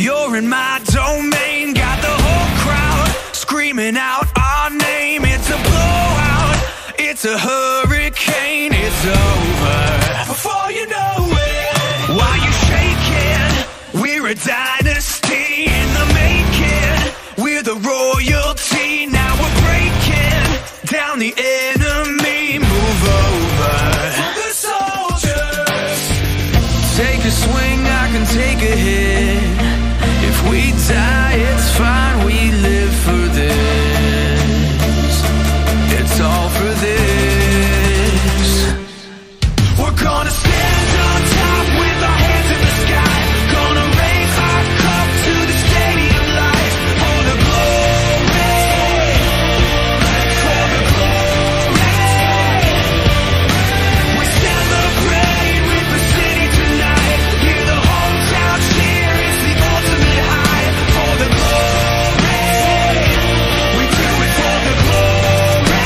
You're in my domain, got the whole crowd screaming out our name. It's a blowout, it's a hurricane, it's over before you know it. While you shaking, we're a dynasty in the making. We're the royalty, now we're breaking down the enemy. Move over for the soldiers. Take a swing, I can take a hit. If we die, it's fine, we live for this. It's all for this. We're gonna stand on top with our hands in the sky. Gonna raise our cup to the stadium lights. For the glory, for the glory. We celebrate with the city tonight. Hear the whole town cheer, it's the ultimate high. For the glory, we do it for the glory.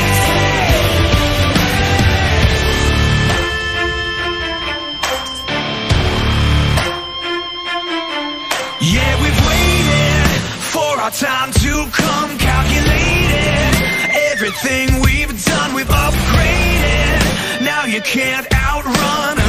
Yeah, we've waited for our time to come, calculated everything we've done, we've upgraded. Now you can't outrun